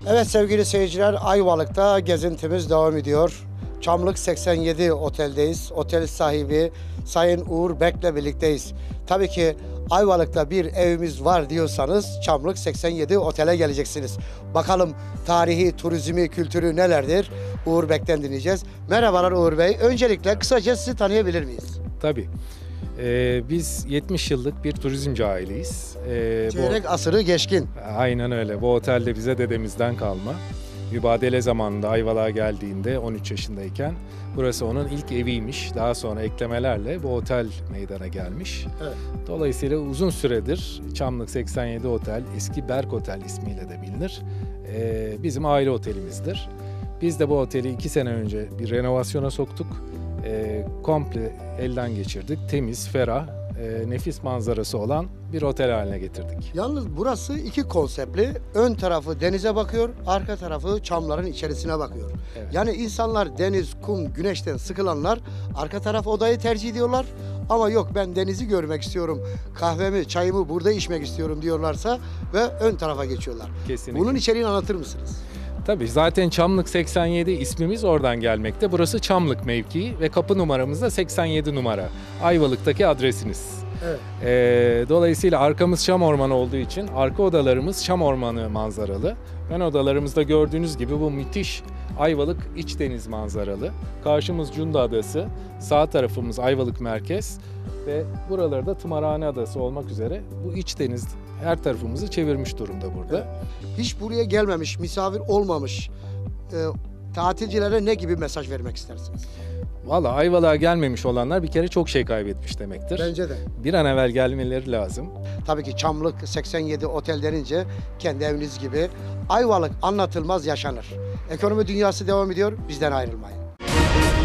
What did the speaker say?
Evet sevgili seyirciler, Ayvalık'ta gezintimiz devam ediyor. Çamlık 87 oteldeyiz. Otel sahibi Sayın Uğur Bek'le birlikteyiz. Tabii ki Ayvalık'ta bir evimiz var diyorsanız Çamlık 87 otele geleceksiniz. Bakalım tarihi, turizmi, kültürü nelerdir? Uğur Bek'ten dinleyeceğiz. Merhabalar Uğur Bey. Öncelikle kısaca sizi tanıyabilir miyiz? Tabii. Biz 70 yıllık bir turizmci aileyiz. Çeyrek asırı geçkin. Aynen öyle. Bu otel de bize dedemizden kalma. Mübadele zamanında Ayvalık'a geldiğinde 13 yaşındayken burası onun ilk eviymiş. Daha sonra eklemelerle bu otel meydana gelmiş. Evet. Dolayısıyla uzun süredir Çamlık 87 Otel, eski Berk Otel ismiyle de bilinir. Bizim aile otelimizdir. Biz de bu oteli 2 sene önce bir renovasyona soktuk. Komple elden geçirdik. Temiz, ferah, nefis manzarası olan bir otel haline getirdik. Yalnız burası iki konseptli. Ön tarafı denize bakıyor, arka tarafı çamların içerisine bakıyor. Evet. Yani insanlar deniz, kum, güneşten sıkılanlar arka taraf odayı tercih ediyorlar. Ama yok ben denizi görmek istiyorum, kahvemi, çayımı burada içmek istiyorum diyorlarsa ve ön tarafa geçiyorlar. Kesinlikle. Bunun içeriğini anlatır mısınız? Tabii zaten Çamlık 87 ismimiz oradan gelmekte. Burası Çamlık mevkii ve kapı numaramız da 87 numara. Ayvalık'taki adresiniz. Evet. Dolayısıyla arkamız çam ormanı olduğu için arka odalarımız çam ormanı manzaralı. Ön odalarımızda gördüğünüz gibi bu müthiş Ayvalık iç deniz manzaralı. Karşımız Cunda Adası, sağ tarafımız Ayvalık Merkez ve buraları da Tımarhane Adası olmak üzere bu iç deniz her tarafımızı çevirmiş durumda burada. Hiç buraya gelmemiş, misafir olmamış tatilcilere ne gibi mesaj vermek istersiniz? Valla Ayvalık'a gelmemiş olanlar bir kere çok şey kaybetmiş demektir. Bence de. Bir an evvel gelmeleri lazım. Tabii ki Çamlık 87 otel denince kendi eviniz gibi Ayvalık anlatılmaz yaşanır. Ekonomi dünyası devam ediyor, bizden ayrılmayın.